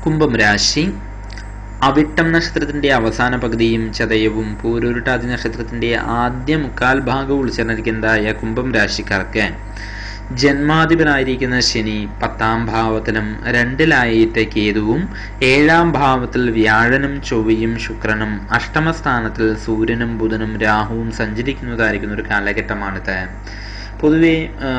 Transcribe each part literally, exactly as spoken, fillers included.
കുംഭം രാശി. അവിട്ടം നക്ഷത്രത്തിന്റെ അവസാന പകുതിയും ചതയവും പൂരുരുട്ടാതി നക്ഷത്രത്തിന്റെ ആദ്യ മുക്കാൽ ഭാഗവും ഉൾച്ചേർന്നിരിക്കുന്നതായ കുംഭം രാശിക്കാർക്ക് ജന്മാധിപനായിരിക്കുന്ന ശനി പത്താം ഭാവത്തിലും രണ്ടിലായിട്ട് കേതുവും ഏഴാം ഭാവത്തിൽ വ്യാഴനും ചൊവ്വയും ശുക്രനും അഷ്ടമസ്ഥാനത്തിൽ സൂര്യനും ബുധനും രാഹുവും സഞ്ചരിക്കുന്നതായിരിക്കുന്ന ഒരു കാലഘട്ടമാണിത്. പൊതുവെ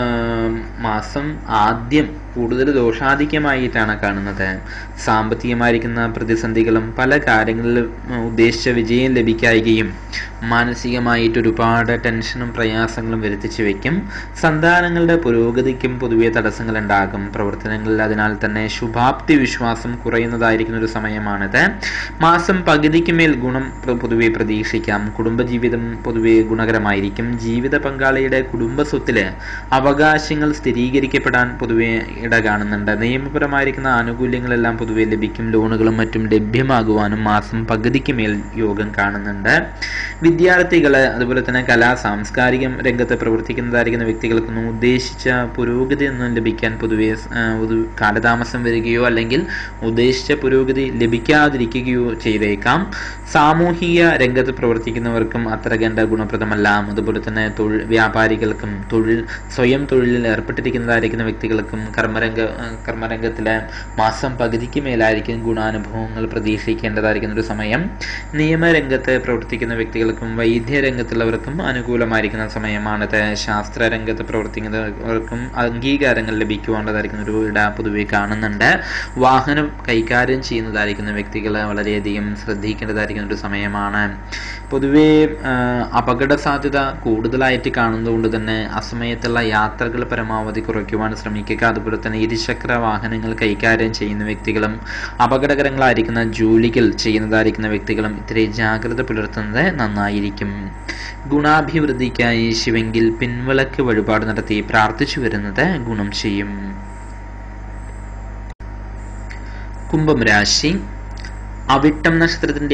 മാസം ആദ്യം കൂടുതൽ ദോഷാധിക്യമായിട്ടാണ് കാണുന്നത്. സാമ്പത്തികമായിരിക്കുന്ന പ്രതിസന്ധികളും പല കാര്യങ്ങളിലും ഉദ്ദേശിച്ച വിജയം ലഭിക്കായികയും മാനസികമായിട്ട് ഒരുപാട് ടെൻഷനും പ്രയാസങ്ങളും വരുത്തിച്ചു വയ്ക്കും. സന്താനങ്ങളുടെ പുരോഗതിക്കും പൊതുവെ തടസ്സങ്ങൾ ഉണ്ടാകും. പ്രവർത്തനങ്ങളിൽ അതിനാൽ തന്നെ ശുഭാപ്തി വിശ്വാസം കുറയുന്നതായിരിക്കുന്ന ഒരു സമയമാണിത്. മാസം പകുതിക്ക് മേൽ ഗുണം പൊതുവെ പ്രതീക്ഷിക്കാം. കുടുംബജീവിതം പൊതുവെ ഗുണകരമായിരിക്കും. ജീവിത പങ്കാളിയുടെ കുടുംബ സ്വത്തില് അവകാശങ്ങൾ സ്ഥിരീകരിക്കപ്പെടാൻ പൊതുവെ ഇട കാണുന്നുണ്ട്. നിയമപരമായിരിക്കുന്ന ആനുകൂല്യങ്ങളെല്ലാം പൊതുവെ ലഭിക്കും. ലോണുകളും മറ്റും ലഭ്യമാകുവാനും മാസം പകുതിക്ക് മേൽ യോഗം കാണുന്നുണ്ട്. വിദ്യാർത്ഥികള് അതുപോലെ തന്നെ കലാ സാംസ്കാരിക രംഗത്ത് പ്രവർത്തിക്കുന്നതായിരിക്കുന്ന വ്യക്തികൾക്കൊന്നും ഉദ്ദേശിച്ച പുരോഗതി ഒന്നും ലഭിക്കാൻ പൊതുവെ ഒരു കാലതാമസം വരികയോ അല്ലെങ്കിൽ ഉദ്ദേശിച്ച പുരോഗതി ലഭിക്കാതിരിക്കുകയോ ചെയ്തേക്കാം. സാമൂഹിക രംഗത്ത് പ്രവർത്തിക്കുന്നവർക്കും അത്ര കണ്ട ഗുണപ്രദമല്ല. അതുപോലെ തന്നെ തൊഴിൽ വ്യാപാരികൾക്കും തൊഴിൽ സ്വയം തൊഴിലിൽ ഏർപ്പെട്ടിരിക്കുന്നതായിരിക്കുന്ന വ്യക്തികൾക്കും കർമ്മരംഗ കർമ്മരംഗത്തിലെ മാസം പകുതിക്ക് മേലായിരിക്കും ഗുണാനുഭവങ്ങൾ പ്രതീക്ഷിക്കേണ്ടതായിരിക്കുന്ന ഒരു സമയം. നിയമരംഗത്ത് പ്രവർത്തിക്കുന്ന വ്യക്തികൾക്കും വൈദ്യരംഗത്തുള്ളവർക്കും അനുകൂലമായിരിക്കുന്ന സമയമാണിത്. ശാസ്ത്ര രംഗത്ത് പ്രവർത്തിക്കുന്നവർക്കും അംഗീകാരങ്ങൾ ലഭിക്കുവാനുള്ളതായിരിക്കുന്ന ഒരു ഇട പൊതുവെ കാണുന്നുണ്ട്. വാഹനം കൈകാര്യം ചെയ്യുന്നതായിരിക്കുന്ന വ്യക്തികൾ വളരെയധികം ശ്രദ്ധിക്കേണ്ടതായിരിക്കുന്ന ഒരു സമയമാണ്. പൊതുവെ അപകട സാധ്യത കൂടുതലായിട്ട് കാണുന്നതുകൊണ്ട് തന്നെ അസമയത്തുള്ള യാത്രകൾ പരമാവധി കുറയ്ക്കുവാൻ ശ്രമിക്കുക. അതുപോലെ തന്നെ ഇരുചക്ര വാഹനങ്ങൾ കൈകാര്യം ചെയ്യുന്ന വ്യക്തികളും അപകടകരങ്ങളായിരിക്കുന്ന ജോലികൾ ചെയ്യുന്നതായിരിക്കുന്ന വ്യക്തികളും ഇത്തിരി ജാഗ്രത പുലർത്തുന്നത് നന്നായിരിക്കും. ഗുണാഭിവൃദ്ധിക്കായി ശിവങ്കിൽ പിൻവിളക്ക് വഴിപാട് നടത്തി പ്രാർത്ഥിച്ചു വരുന്നത് ഗുണം ചെയ്യും. കുംഭം രാശി. അവിട്ടം നക്ഷത്രത്തിന്റെ